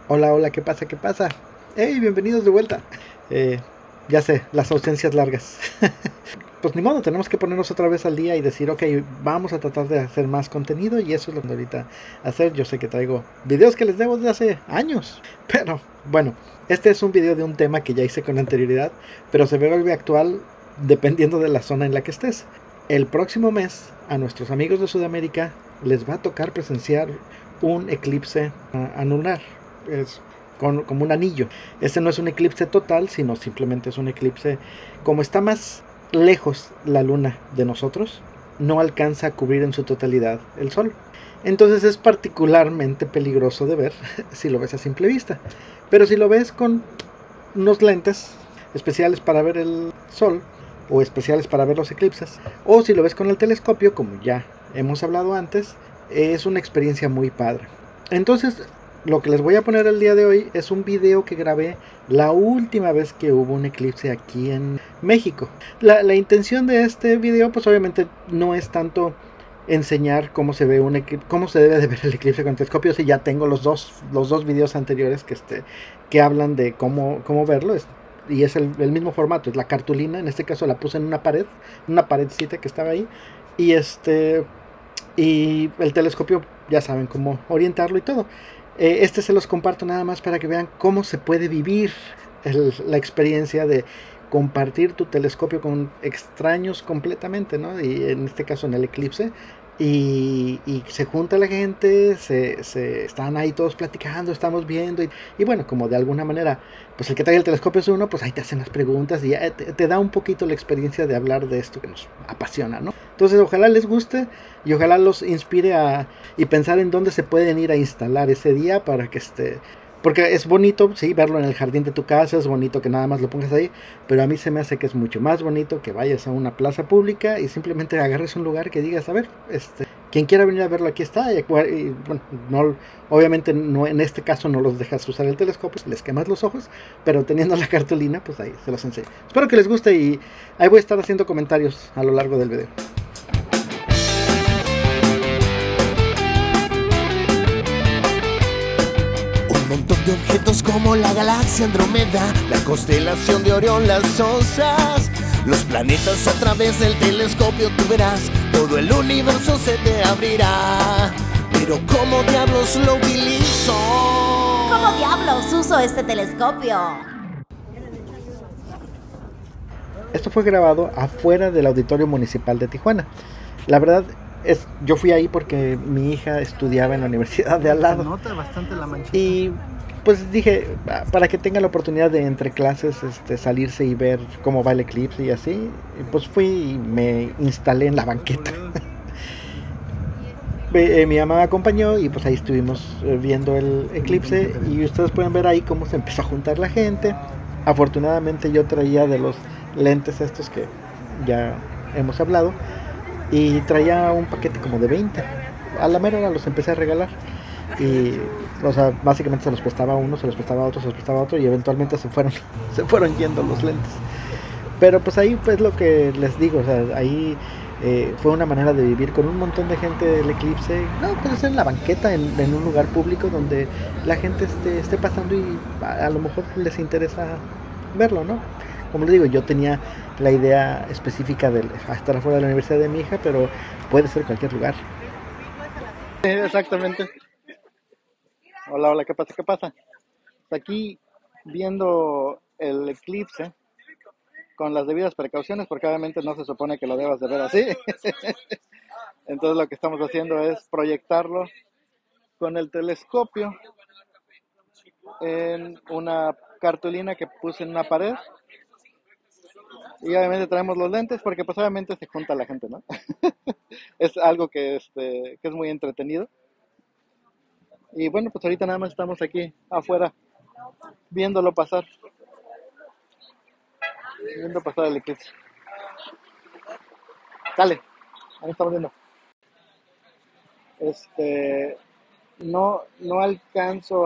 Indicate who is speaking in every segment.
Speaker 1: Hola, hola, ¿qué pasa? ¿Qué pasa? ¡Hey, bienvenidos de vuelta! Eh, ya sé, las ausencias largas. Pues ni modo, tenemos que ponernos otra vez al día y decir, ok, vamos a tratar de hacer más contenido y eso es lo que ahorita hacer. Yo sé que traigo videos que les debo de hace años, pero bueno, este es un video de un tema que ya hice con anterioridad, pero se vuelve actual dependiendo de la zona en la que estés. El próximo mes, a nuestros amigos de Sudamérica les va a tocar presenciar un eclipse anular. Es como un anillo. Este no es un eclipse total, sino simplemente es un eclipse. Como está más lejos la luna de nosotros, no alcanza a cubrir en su totalidad el sol. Entonces es particularmente peligroso de ver si lo ves a simple vista. Pero si lo ves con unos lentes especiales para ver el sol o especiales para ver los eclipses, o si lo ves con el telescopio, como ya hemos hablado antes, es una experiencia muy padre. Entonces, lo que les voy a poner el día de hoy es un video que grabé la última vez que hubo un eclipse aquí en México. La intención de este video, pues obviamente no es tanto enseñar cómo se ve cómo se debe de ver el eclipse con telescopio. Si ya tengo los dos videos anteriores que hablan de cómo verlo. Y es el mismo formato, es la cartulina. En este caso la puse en una paredcita que estaba ahí. Y y el telescopio, ya saben cómo orientarlo y todo. Este se los comparto nada más para que vean cómo se puede vivir la experiencia de compartir tu telescopio con extraños completamente, ¿no? Y en este caso en el eclipse. Y se junta la gente, se están ahí todos platicando, estamos viendo. Y bueno, como de alguna manera, pues el que trae el telescopio es uno, pues ahí te hacen las preguntas y te da un poquito la experiencia de hablar de esto que nos apasiona, ¿no? Entonces ojalá les guste y ojalá los inspire y pensar en dónde se pueden ir a instalar ese día para que porque es bonito, sí, verlo en el jardín de tu casa, es bonito que nada más lo pongas ahí, pero a mí se me hace que es mucho más bonito que vayas a una plaza pública y simplemente agarres un lugar que digas, a ver, quien quiera venir a verlo aquí está, y bueno, no, obviamente no, en este caso no los dejas usar el telescopio, les quemas los ojos, pero teniendo la cartulina, pues ahí se los enseño. Espero que les guste y ahí voy a estar haciendo comentarios a lo largo del video.
Speaker 2: Un montón de objetos como la galaxia Andrómeda, la constelación de Orión, las Osas, los planetas a través del telescopio tú verás, todo el universo se te abrirá. Pero ¿cómo diablos lo utilizo?
Speaker 3: ¿Cómo diablos uso este telescopio?
Speaker 1: Esto fue grabado afuera del Auditorio Municipal de Tijuana. La verdad yo fui ahí porque mi hija estudiaba en la universidad de al lado.
Speaker 4: Se nota bastante la manchita.
Speaker 1: Y pues dije, para que tenga la oportunidad de entre clases salirse y ver cómo va el eclipse y así, y pues fui y me instalé en la banqueta. Mi mamá me acompañó y pues ahí estuvimos viendo el eclipse y ustedes pueden ver ahí cómo se empezó a juntar la gente. Afortunadamente yo traía de los lentes estos que ya hemos hablado y traía un paquete como de 20. A la mera hora los empecé a regalar y o sea, básicamente se los prestaba a uno, se los prestaba a otro, se los prestaba a otro y eventualmente se fueron yendo los lentes. Pero pues ahí pues lo que les digo, o sea, ahí fue una manera de vivir con un montón de gente el eclipse. No, puede ser en la banqueta, en un lugar público donde la gente esté pasando y a lo mejor les interesa verlo, ¿no? Como les digo, yo tenía la idea específica de estar afuera de la universidad de mi hija, pero puede ser cualquier lugar. Sí, exactamente. Hola, hola, ¿qué pasa? ¿Qué pasa? Aquí viendo el eclipse con las debidas precauciones, porque obviamente no se supone que lo debas de ver así. Entonces lo que estamos haciendo es proyectarlo con el telescopio en una cartulina que puse en una pared. Y obviamente traemos los lentes porque pues obviamente se junta la gente, ¿no? Es algo que es muy entretenido. Y bueno, pues ahorita nada más estamos aquí afuera viéndolo pasar. Viendo pasar el eclipse. Dale, ahí estamos viendo. No alcanzo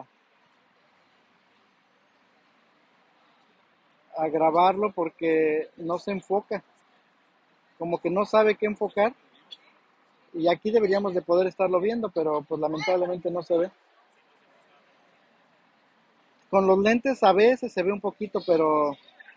Speaker 1: a grabarlo porque no se enfoca. Como que no sabe qué enfocar. Y aquí deberíamos de poder estarlo viendo, pero pues lamentablemente no se ve. Con los lentes a veces se ve un poquito, pero...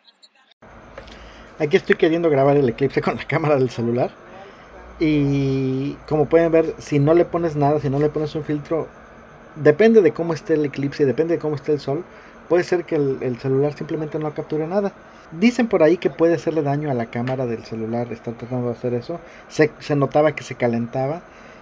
Speaker 1: Aquí estoy queriendo grabar el eclipse con la cámara del celular. Y como pueden ver, si no le pones nada, si no le pones un filtro, depende de cómo esté el eclipse y depende de cómo esté el sol, puede ser que el celular simplemente no capture nada. Dicen por ahí que puede hacerle daño a la cámara del celular estar tratando de hacer eso. Se notaba que se calentaba.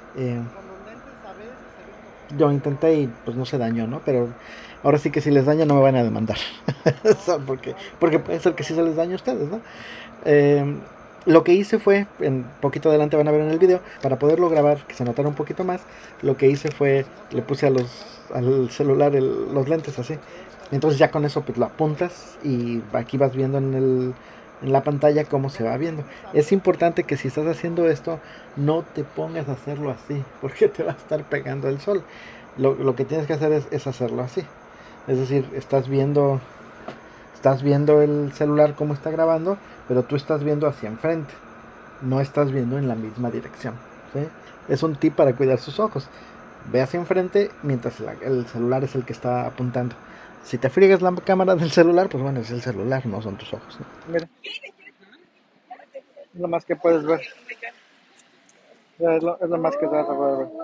Speaker 1: Yo intenté y pues no se dañó, ¿no? Pero ahora sí que si les daña no me van a demandar. porque puede ser que sí se les dañe a ustedes, ¿no? Lo que hice fue, en poquito adelante van a ver en el video, para poderlo grabar, que se notara un poquito más, lo que hice fue, le puse al celular los lentes así. Entonces ya con eso pues lo apuntas y aquí vas viendo en la pantalla cómo se va viendo. Es importante que si estás haciendo esto, no te pongas a hacerlo así, porque te va a estar pegando el sol. Lo que tienes que hacer es hacerlo así. Es decir, estás viendo el celular cómo está grabando, pero tú estás viendo hacia enfrente, no estás viendo en la misma dirección, ¿sí? Es un tip para cuidar sus ojos. Ve hacia enfrente mientras el celular es el que está apuntando. Si te friegas la cámara del celular, pues bueno, es el celular, no son tus ojos, ¿no? Mira, es lo más que puedes ver. Es lo más que vas a poder ver.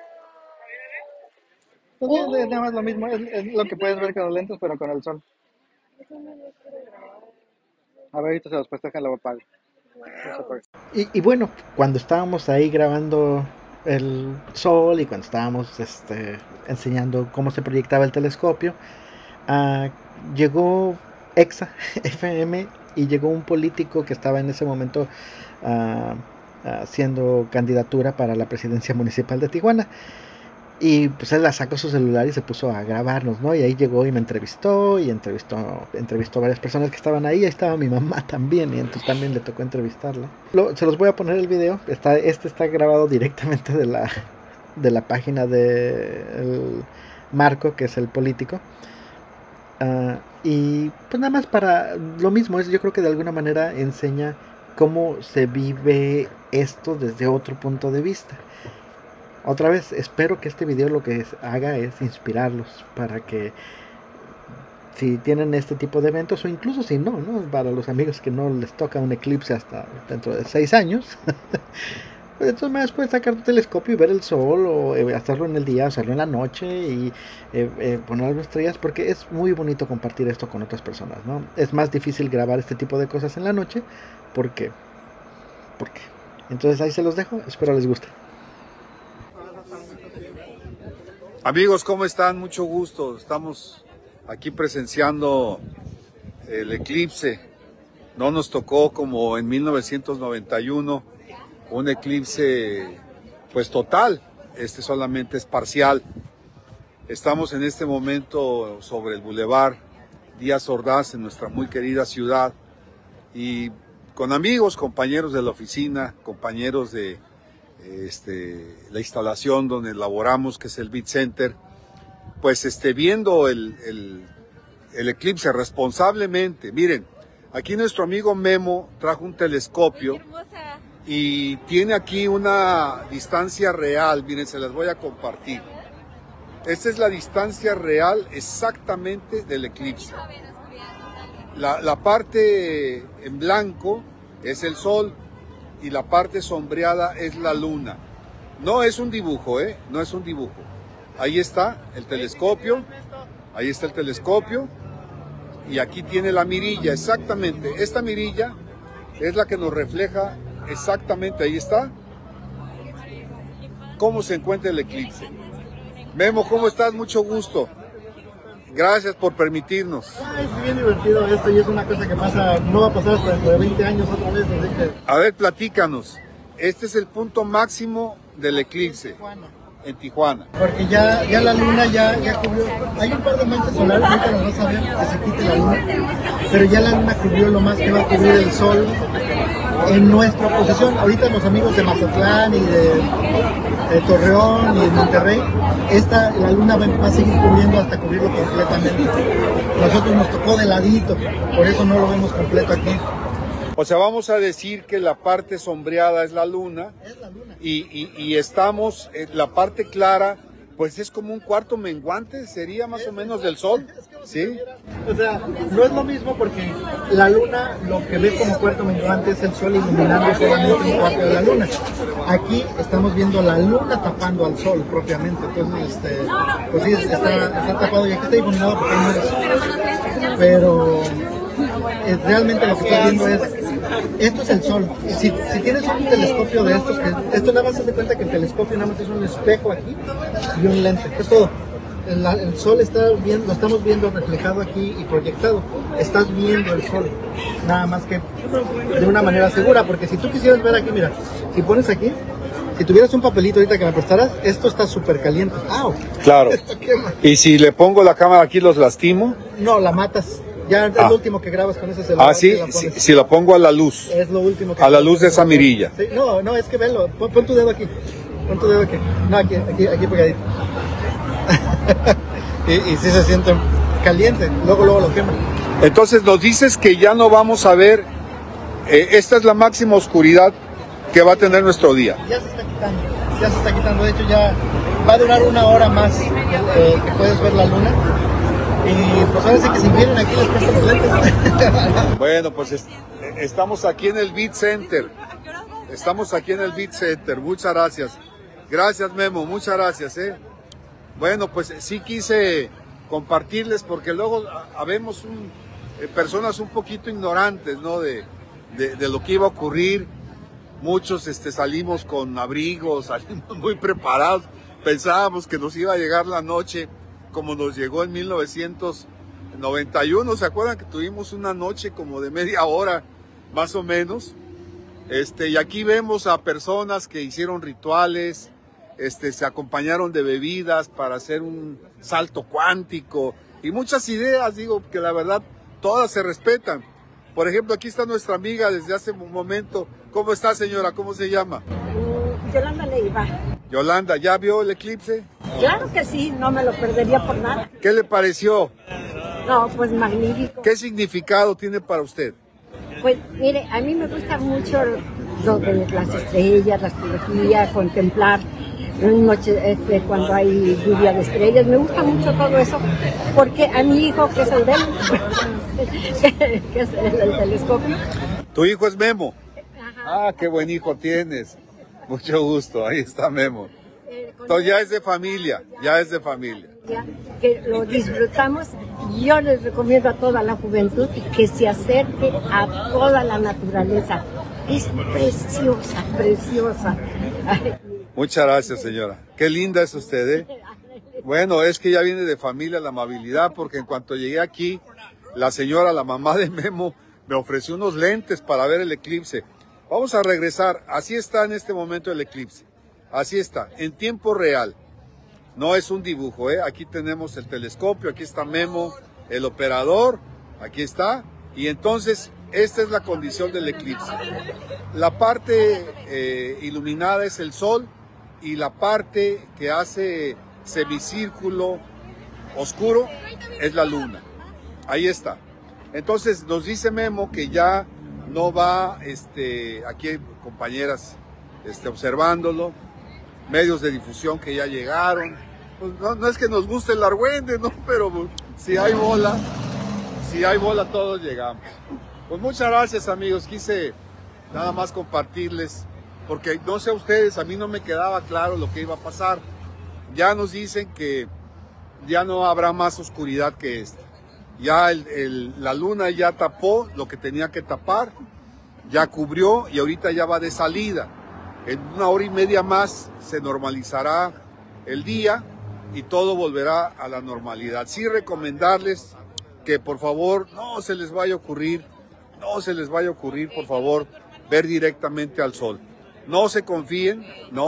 Speaker 1: Pues es nada más lo mismo, es lo que puedes ver con los lentes, pero con el sol. A ver, ahorita se los puesto que lo apague. Y bueno, cuando estábamos ahí grabando el sol y cuando estábamos enseñando cómo se proyectaba el telescopio, llegó Exa FM y llegó un político que estaba en ese momento haciendo candidatura para la presidencia municipal de Tijuana. Y pues él sacó su celular y se puso a grabarnos, ¿no? Y ahí llegó y me entrevistó y entrevistó a varias personas que estaban ahí. Ahí estaba mi mamá también y entonces también le tocó entrevistarla. Se los voy a poner el video. Está grabado directamente de la página de Marco, que es el político. Y pues nada más para lo mismo, yo creo que de alguna manera enseña cómo se vive esto desde otro punto de vista. Otra vez, espero que este video lo que haga es inspirarlos para que si tienen este tipo de eventos o incluso si no, para los amigos que no les toca un eclipse hasta dentro de 6 años, pues entonces más puedes sacar tu telescopio y ver el sol o hacerlo en el día, hacerlo en la noche y poner algo estrellas, porque es muy bonito compartir esto con otras personas, ¿no? Es más difícil grabar este tipo de cosas en la noche porque entonces ahí se los dejo, espero les guste.
Speaker 4: Amigos, ¿cómo están? Mucho gusto. Estamos aquí presenciando el eclipse. No nos tocó como en 1991 un eclipse pues total. Este solamente es parcial. Estamos en este momento sobre el Boulevard Díaz Ordaz en nuestra muy querida ciudad y con amigos, compañeros de la oficina, compañeros de la instalación donde laboramos, que es el Beat Center, pues viendo el eclipse responsablemente. Miren, aquí nuestro amigo Memo trajo un telescopio y tiene aquí una distancia real. Miren, se las voy a compartir. Esta es la distancia real exactamente del eclipse. La parte en blanco es el sol y la parte sombreada es la luna. No es un dibujo, no es un dibujo. Ahí está el telescopio, y aquí tiene la mirilla, exactamente. Esta mirilla es la que nos refleja exactamente, ahí está, cómo se encuentra el eclipse. Memo, ¿cómo estás? Mucho gusto. Gracias por permitirnos.
Speaker 1: Es bien divertido esto y es una cosa que pasa, no va a pasar hasta dentro de 20 años otra vez. Así que...
Speaker 4: A ver, platícanos. Este es el punto máximo del eclipse en Tijuana.
Speaker 1: Porque ya la luna ya cubrió. Hay un par de manchas solares, ahorita nos vas a ver que se quite la luna. Pero ya la luna cubrió lo más que va a cubrir el sol en nuestra posición. Ahorita los amigos de Mazatlán y de Torreón y de Monterrey, la luna va a seguir cubriendo hasta cubrirlo completamente. Nosotros nos tocó de ladito, por eso no lo vemos completo aquí.
Speaker 4: O sea, vamos a decir que la parte sombreada es la luna, y estamos, la parte clara Pues es como un cuarto menguante, sería más o menos del sol, ¿sí?
Speaker 1: O sea, no es lo mismo porque la luna, lo que ve como cuarto menguante es el sol iluminando solamente un cuarto de la luna. Aquí estamos viendo la luna tapando al sol propiamente, entonces, pues sí, está tapado y aquí está iluminado porque hay nubes. Pero realmente lo que estás viendo es, esto es el sol. Si tienes un telescopio de estos, esto nada más se da cuenta que el telescopio nada más es un espejo aquí y un lente, es todo. El sol está bien, lo estamos viendo reflejado aquí y proyectado. Estás viendo el sol, nada más que de una manera segura, porque si tú quisieras ver aquí, mira, si pones aquí, si tuvieras un papelito ahorita que me prestaras, esto está súper caliente. ¡Au!
Speaker 4: Claro.
Speaker 1: Esto quema.
Speaker 4: Y si le pongo la cámara aquí, ¿los lastimo?
Speaker 1: No, la matas. Ya es lo último que grabas con ese celular.
Speaker 4: Ah, sí, si lo pongo a la luz.
Speaker 1: Es lo último que
Speaker 4: a la luz de esa mirilla.
Speaker 1: Sí, no, es que velo. Pon tu dedo aquí. Pon tu dedo aquí. No, aquí pegadito. y sí se siente caliente. Luego lo quema.
Speaker 4: Entonces nos dices que ya no vamos a ver. Esta es la máxima oscuridad que va a tener nuestro día.
Speaker 1: Ya se está quitando. Ya se está quitando. De hecho, ya va a durar una hora más que puedes ver la luna. Y pues ahora sí que si vienen aquí les presto los lentes.
Speaker 4: Bueno, pues estamos aquí en el Beat Center. Estamos aquí en el Beat Center. Muchas gracias. Gracias, Memo. Muchas gracias. Bueno, pues sí quise compartirles porque luego habemos personas un poquito ignorantes, ¿no? De lo que iba a ocurrir. Muchos salimos con abrigos, salimos muy preparados. Pensábamos que nos iba a llegar la noche como nos llegó en 1991, ¿se acuerdan que tuvimos una noche como de media hora, más o menos? Y aquí vemos a personas que hicieron rituales, se acompañaron de bebidas para hacer un salto cuántico, y muchas ideas, digo, que la verdad, todas se respetan. Por ejemplo, aquí está nuestra amiga desde hace un momento. ¿Cómo está, señora? ¿Cómo se llama?
Speaker 5: Yolanda Leiva.
Speaker 4: Yolanda, ¿ya vio el eclipse?
Speaker 5: Claro que sí, no me lo perdería por nada.
Speaker 4: ¿Qué le pareció?
Speaker 5: No, pues magnífico.
Speaker 4: ¿Qué significado tiene para usted?
Speaker 5: Pues mire, a mí me gusta mucho lo de las estrellas, la astrología, contemplar noche, cuando hay lluvia de estrellas. Me gusta mucho todo eso, porque a mi hijo, que es el de él, que es el telescopio.
Speaker 4: ¿Tu hijo es Memo?
Speaker 5: Ajá.
Speaker 4: Ah, qué buen hijo tienes. Mucho gusto, ahí está Memo. Entonces ya es de familia, ya es de familia.
Speaker 5: Que lo disfrutamos. Yo les recomiendo a toda la juventud que se acerque a toda la naturaleza. Es preciosa, preciosa.
Speaker 4: Muchas gracias, señora. Qué linda es usted, ¿eh? Bueno, es que ya viene de familia la amabilidad, porque en cuanto llegué aquí, la señora, la mamá de Memo, me ofreció unos lentes para ver el eclipse. Vamos a regresar. Así está en este momento el eclipse. Así está, en tiempo real. No es un dibujo, ¿eh? Aquí tenemos el telescopio, aquí está Memo, el operador, aquí está. Y entonces, esta es la condición del eclipse. La parte iluminada es el sol y la parte que hace semicírculo oscuro es la luna. Ahí está. Entonces, nos dice Memo que ya no va, aquí hay compañeras observándolo, medios de difusión que ya llegaron. Pues no es que nos guste el argüende, ¿no? Pero pues, si hay bola todos llegamos. Pues muchas gracias, amigos. Quise nada más compartirles, porque no sé a ustedes, a mí no me quedaba claro lo que iba a pasar. Ya nos dicen que ya no habrá más oscuridad que esta. Ya la luna ya tapó lo que tenía que tapar, ya cubrió y ahorita ya va de salida. En una hora y media más se normalizará el día y todo volverá a la normalidad. Sí recomendarles que por favor no se les vaya a ocurrir, por favor, ver directamente al sol. No se confíen.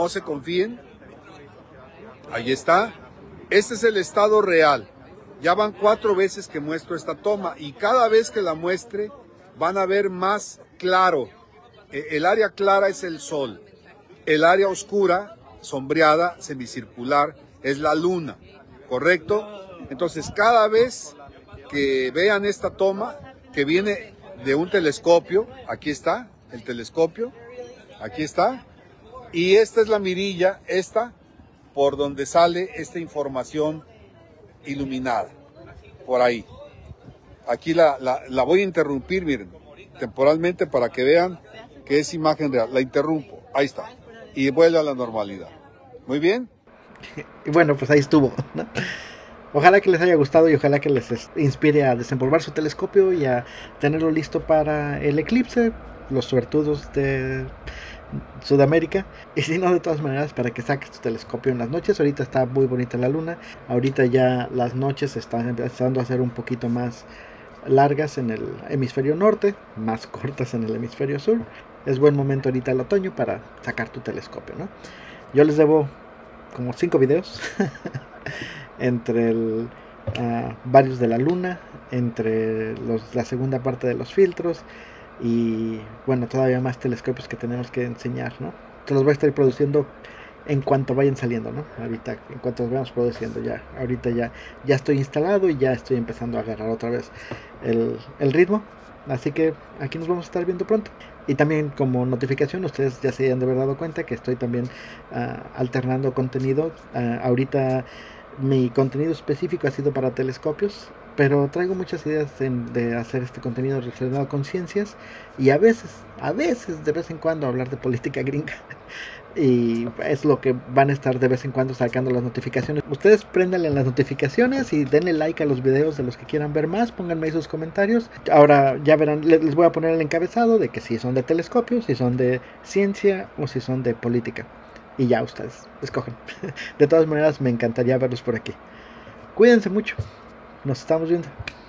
Speaker 4: Ahí está. Este es el estado real. Ya van 4 veces que muestro esta toma y cada vez que la muestre van a ver más claro. El área clara es el sol. El área oscura, sombreada, semicircular, es la luna, ¿correcto? Entonces, cada vez que vean esta toma, que viene de un telescopio, aquí está, el telescopio, aquí está, y esta es la mirilla, esta por donde sale esta información iluminada, por ahí. Aquí la voy a interrumpir, miren, temporalmente para que vean que es imagen real. La interrumpo, ahí está, y vuelve a la normalidad. Muy bien.
Speaker 1: Y bueno, pues ahí estuvo, ¿no? Ojalá que les haya gustado y ojalá que les inspire a desempolvar su telescopio y a tenerlo listo para el eclipse, los suertudos de Sudamérica. Y si no, de todas maneras, para que saques tu telescopio en las noches. Ahorita está muy bonita la luna. Ahorita ya las noches están empezando a ser un poquito más largas en el hemisferio norte, más cortas en el hemisferio sur. Es buen momento ahorita el otoño para sacar tu telescopio, ¿no? Yo les debo como 5 videos entre varios de la luna, entre la segunda parte de los filtros y bueno, todavía más telescopios que tenemos que enseñar, ¿no? Te los voy a estar produciendo en cuanto vayan saliendo, ¿no? Ahorita, en cuanto los vayamos produciendo, ya, ahorita ya estoy instalado y ya estoy empezando a agarrar otra vez el ritmo. Así que aquí nos vamos a estar viendo pronto. Y también como notificación, ustedes ya se han de haber dado cuenta que estoy también alternando contenido. Ahorita mi contenido específico ha sido para telescopios, pero traigo muchas ideas de hacer este contenido relacionado con ciencias y a veces, de vez en cuando hablar de política gringa. Y es lo que van a estar de vez en cuando sacando las notificaciones. Ustedes préndanle las notificaciones y denle like a los videos de los que quieran ver más. Pónganme ahí sus comentarios. Ahora ya verán, les voy a poner el encabezado de que si son de telescopios, si son de ciencia o si son de política. Y ya ustedes escogen. De todas maneras, me encantaría verlos por aquí. Cuídense mucho. Nos estamos viendo.